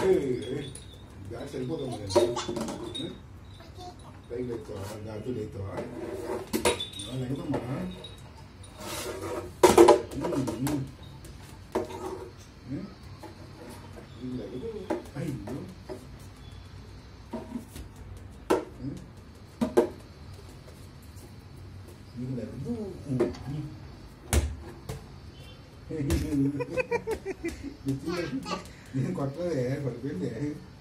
bag సరిపోతుంది పైకి లేస్తావా దాంతో లేస్తావా లేకదమ్మా లేకదు అయ్యో నీకు లేకదు నేను కొట్టదే పడిపోయింది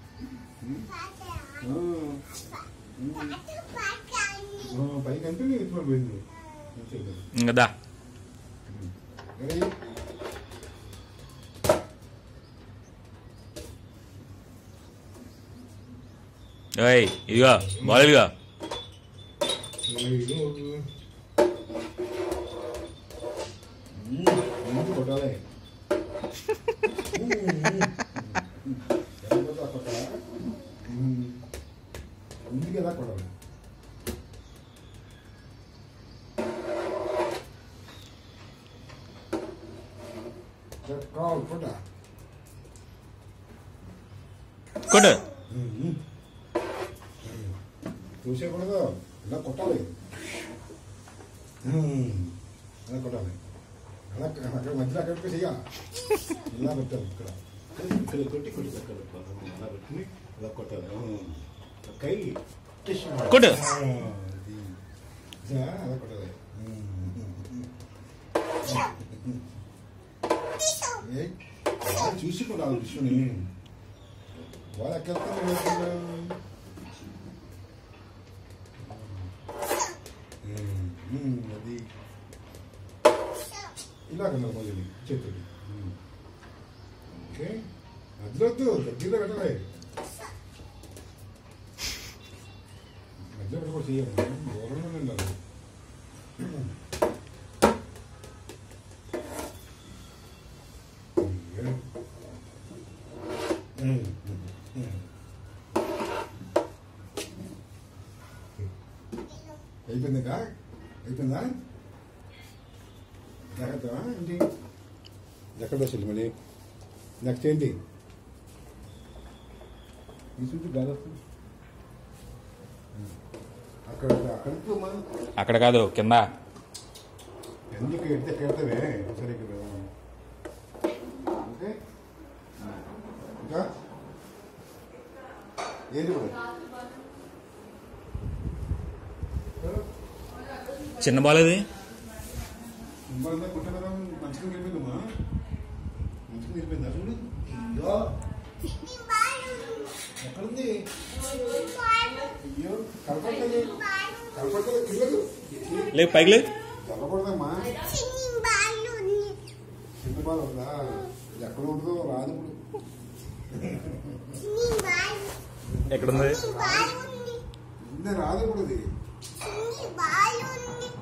పైకి అంటే నేను ఎత్తి పడిపోయింది కదా ఇదిగా బాలేదుగా కొట్టాలి ముందుకు ఎలా కొట్టాలి కొట్ట కొట్టు చూసేకూడదు ఇలా కొట్టాలి అలా కొట్టాలి అలా అక్కడ మధ్యలో అక్కడికి చెయ్యాలి ఇలా పెట్టాలి ఇక్కడ ఇక్కడ కొట్టి కొట్టి అక్కడ అలా పెట్టుకుని ఇలా కొట్టాలి కై కొట్టు అలా కొట్టాలి చూసి కొట్టాలి విష్ణుని వాళ్ళు ఎక్కడ అది ఇలాగన్నా మొదలు చేతులు ఓకే మధ్యలో దగ్గరలో పెట్టలే మధ్యలో పెట్టకూడదు చేయాలి దూరంలో ఉండాలి అయిపోయిందిగా అయిపోయిందా జాగ్రత్త ఏంటి ఎక్కడ వస్తుంది మళ్ళీ నెక్స్ట్ ఏంటి ఈ చుట్టూ గాలి వస్తుంది అక్కడ అక్కడ కాదు కింద ఎందుకు ఎడితే కెడతావే సరే ఓకే ఇంకా ఏంటి చిన్న బాలేది కుట్టడం మంచిగా వెళ్ళిపోయిందమ్మా మంచిగా వెళ్ళిపోయింది అసలు ఎక్కడుంది అయ్యో కలపట్లేదు కలపట్లేదు పిల్లలు లేదు పైకి లేదు కలపకూడదమ్మా చిన్న బాల్ ఉందా ఎక్కడ ఉంటుందో రాదు ఎక్కడుంది ఇప్పుడు రాదు ఇప్పుడు అది